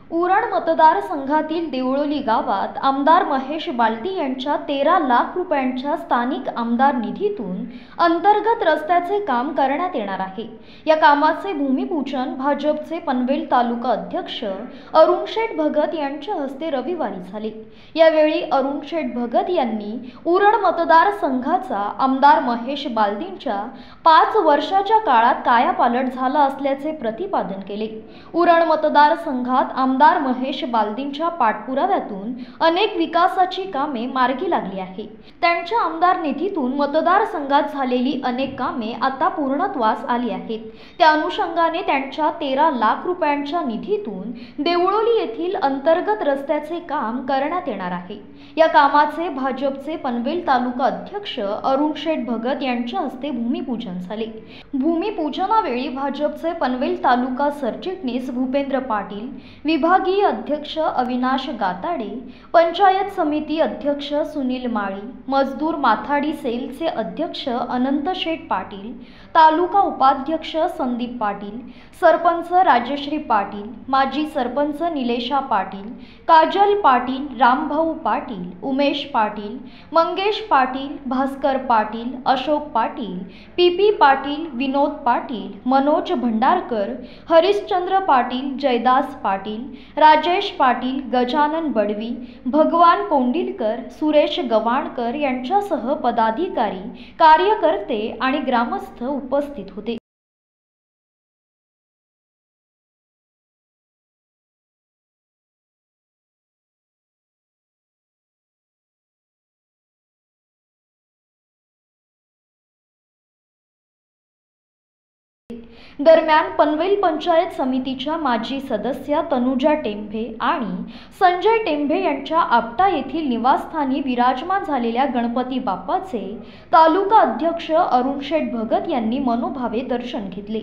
उरण मतदारसंघातील देवळोली गावात आमदार महेश बालदी यांच्या 13 लाख रुपयांच्या स्थानिक आमदार निधीतून अंतर्गत रस्त्याचे काम करण्यात येणार आहे। या कामाचे भूमिपूजन भाजपचे पनवेल तालुका अध्यक्ष अरुण शेठ भगत यांच्या हस्ते रविवारी झाले। यावेळी अरुण शेठ भगत यांनी उरण मतदारसंघाचा आमदार महेश बालदींच्या 5 वर्षाच्या काळात कायापालट झाला असल्याचे प्रतिपादन केले। उरण मतदारसंघात आमदार महेश बालदींच्या पाठपुराव्यातून अनेक विकासाची कामे मार्गी लागली आहे। त्यांच्या आमदार निधीतून मतदारसंघात झालेली अनेक कामे आता पूर्णत्वास आली आहेत। त्या अनुषंगाने त्यांच्या 13 लाख रुपयांच्या निधीतून देवळोली येथील अंतर्गत रस्त्याचे काम करण्यात येणार आहे। या कामाचे भाजपचे पनवेल तालुका अध्यक्ष अरुण शेठ भगत यांच्या हस्ते भूमिपूजन झाले। भूमिपूजनावेळी भाजपचे पनवेल तालुका सरचिटणीस भूपेंद्र पाटील, विभागीय अध्यक्ष अविनाश गाताडे, पंचायत समिती अध्यक्ष सुनील माळी, मजदूर माथाडी सेलचे अध्यक्ष अनंत शेठ पाटील, तालुका उपाध्यक्ष संदीप पाटील, सरपंच राजश्री पाटील, माजी सरपंच निलेशा पाटील, काजल पाटील, रामभाऊ पाटील, उमेश पाटील, मंगेश पाटील, भास्कर पाटील, अशोक पाटील, पीपी पाटील, विनोद पाटील, मनोज भंडारकर, हरिश्चंद्र पाटील, जयदास पाटील, राजेश पाटील, गजानन बडवी, भगवान कोंडिलकर, सुरेश गवाणकर यांच्यासह पदाधिकारी, कार्यकर्ते आणि ग्रामस्थ उपस्थित होते। दरम्यान पनवेल पंचायत समितीच्या माजी सदस्य तनुजा टेंभे आणि संजय टेंभे यांच्या आपटा येथील निवासस्थानी विराजमान झालेल्या गणपती बाप्पाचे तालुका अध्यक्ष अरुण शेठ भगत यांनी मनोभावे दर्शन घेतले।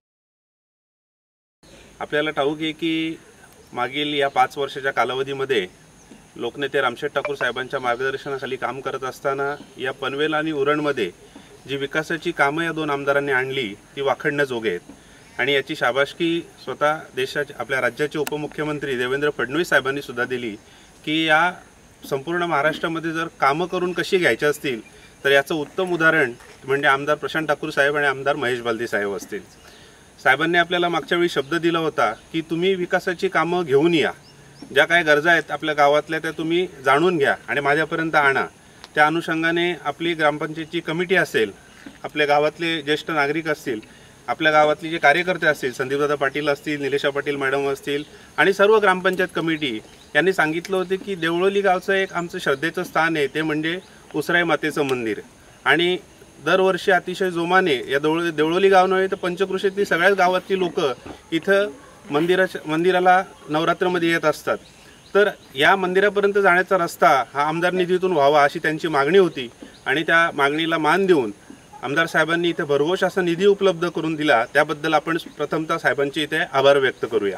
आपल्याला ठाऊक आहे की मागील या 5 वर्षाच्या कालावधीमध्ये लोकनेते रामशेठ ठाकूर साहेबांच्या मार्गदर्शनाखाली काम करत असताना या पनवेल आणि उरणमध्ये जी विकासाची कामं या 2 आमदारांनी आणली ती वाखडण्याजोगे आहेत आणि याची शाबासकी स्वतः देशाचे आपल्या राज्याचे उपमुख्यमंत्री देवेंद्र फडणवीस साहेबांनी सुद्धा दिली की या संपूर्ण महाराष्ट्रामध्ये जर कामं करून कशी घ्यायची असतील तर याचं उत्तम उदाहरण म्हणजे आमदार प्रशांत ठाकूर साहेब आणि आमदार महेश बालदी साहेब असतील। साहेबांनी आपल्याला मागच्या वेळी शब्द दिला होता की तुम्ही विकासाची कामं घेऊन या, ज्या काही गरजा आहेत आपल्या गावातल्या त्या तुम्ही जाणून घ्या आणि माझ्यापर्यंत आणा। त्या अनुषंगाने आपली ग्रामपंचायतची कमिटी असेल, आपल्या गावातले ज्येष्ठ नागरिक असतील, आपल्या गावातले जे कार्यकर्ते असतील, संदीपदादा पाटील असतील, निलेशा पाटील मॅडम असतील आणि सर्व ग्रामपंचायत कमिटी यांनी सांगितलं होतं की देवळोली गावचं एक आमचं श्रद्धेचं स्थान आहे, ते म्हणजे उसराई मातेचं मंदिर आणि दरवर्षी अतिशय जोमाने या देवळोली गाव नव्हे तर पंचक्रोशीतली सगळ्याच गावातली लोक इथं मंदिराला नवरात्रमध्ये येत असतात। तर या मंदिरापर्यंत जाण्याचा रस्ता हा आमदार निधीतून व्हावा अशी त्यांची मागणी होती आणि त्या मागणीला मान देऊन आमदार साहेबांनी इथे भरघोस असा निधी उपलब्ध करून दिला। त्याबद्दल आपण प्रथमतः साहेबांचे इथे आभार व्यक्त करूया।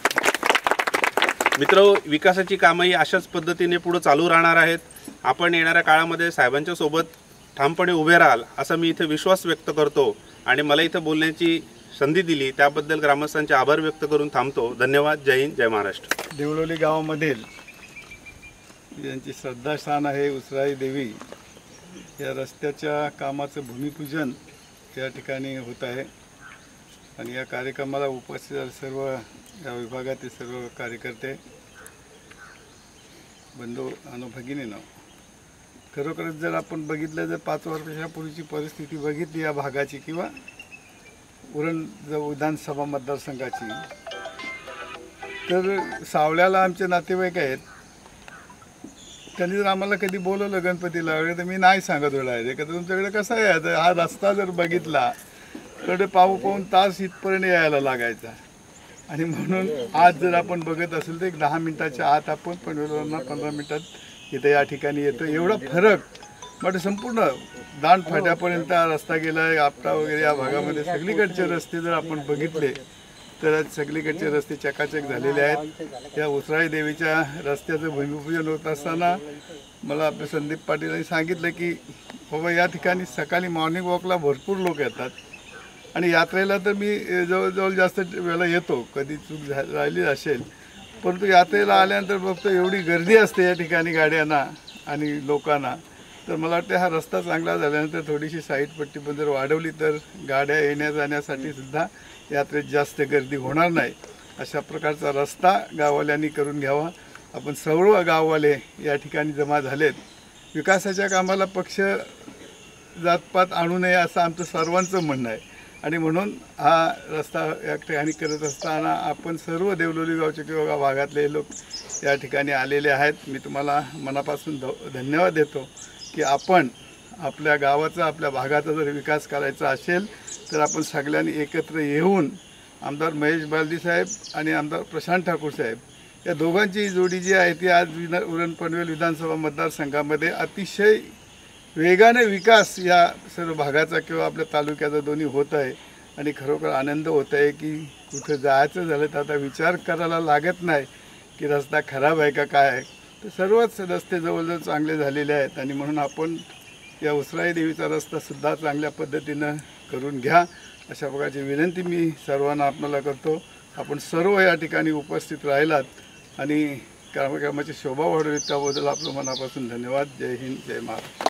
मित्र, विकासाची कामंही अशाच पद्धतीने पुढे चालू राहणार आहेत। आपण येणाऱ्या काळामध्ये साहेबांच्या सोबत ठामपणे उभे राहाल असा मी इथे विश्वास व्यक्त करतो आणि मला इथे बोलण्याची संधी दिली त्याबद्दल ग्रामस्थांचे आभार व्यक्त करून थांबतो। धन्यवाद। जय हिंद, जय महाराष्ट्र। देवळोली गावामधील यांची श्रद्धास्थान आहे उसराई देवी, या रस्त्याच्या कामाचं भूमिपूजन या ठिकाणी होत आहे आणि या कार्यक्रमाला उपस्थित सर्व या विभागातील सर्व कार्यकर्ते, बंधू आणि भगिनींनो, खरोखरच जर आपण बघितलं, जर 5 वर्षापूर्वीची परिस्थिती बघितली या भागाची किंवा उरण विधानसभा मतदारसंघाची, तर सावळ्याला आमचे नातेवाईक आहेत, त्यांनी जर आम्हाला कधी बोलवलं गणपतीला वगैरे तर मी नाही सांगत होणार का तुमच्याकडे कसं आहे, हा रस्ता जर बघितला तर पाहून तास इथपर्यंत यायला लागायचा आणि म्हणून आज जर आपण बघत असेल तर एक 10 मिनिटाच्या आत आपण पनवेलवरनं 15 मिनिटात इथे या ठिकाणी येतो। एवढा फरक म्हणजे संपूर्ण दांडफाट्यापर्यंत रस्ता गेला आहे। आपटा वगैरे या भागामध्ये सगळीकडचे रस्ते जर आपण बघितले तर सगळीकडचे रस्ते चकाचक झालेले आहेत। या उसराई देवीच्या रस्त्याचं भूमिपूजन होत असताना मला आपले संदीप पाटीलांनी सांगितलं की बाबा या ठिकाणी सकाळी मॉर्निंग वॉकला भरपूर लोक येतात आणि यात्रेला तर मी जवळजवळ जास्त वेळेला येतो, कधी चूक राहिली असेल परंतु यात्रेला आल्यानंतर बघतो एवढी गर्दी असते या ठिकाणी गाड्यांना आणि लोकांना, तर मला वाटतं हा रस्ता चांगला झाल्यानंतर थोडीशी साईड पट्टी पण जर वाढवली तर गाड्या येण्या जाण्यासाठी सुद्धा यात्रेत जास्त गर्दी होणार नाही. अशा प्रकारचा रस्ता गाववाल्यांनी करून घ्यावा. आपण सर्व गाववाले या ठिकाणी जमा झालेत. विकासाच्या कामाला पक्ष जातपात आणू नये असं आमचं सर्वांचं म्हणणं आहे आणि म्हणून हा रस्ता या ठिकाणी करत असताना आपण सर्व देवलोली गावचे किंवा भागातले लोक या ठिकाणी आलेले आहेत. मी तुम्हाला मनापासून धन्यवाद देतो की आपण आपल्या गावाचा आपल्या भागाचा जर विकास करायचा असेल तर आपण सगळ्यांनी एकत्र येऊन आमदार महेश बालदी साहेब आणि आमदार प्रशांत ठाकूर साहेब या दोघांची जोडी जी आहे ती आज उरण पनवेल विधानसभा मतदारसंघामध्ये अतिशय वेगाने विकास या सर्व भागाचा किंवा आपल्या तालुक्याचा दोन्ही होत आहे आणि खरोखर आनंद होत आहे की कुठं जायचं झालं तर आता विचार करायला लागत नाही की रस्ता खराब आहे का काय आहे. तर सर्वच रस्ते जवळजवळ चांगले झालेले आहेत आणि म्हणून आपण या उसराई देवीचा रस्तासुद्धा चांगल्या पद्धतीनं करून घ्या अशा प्रकारची विनंती मी सर्वांना आपल्याला करतो. आपण सर्व या ठिकाणी उपस्थित राहिलात आणि कार्यक्रमाची शोभा वाढवली त्याबद्दल आपलं मनापासून धन्यवाद. जय हिंद, जय महाराष्ट्र.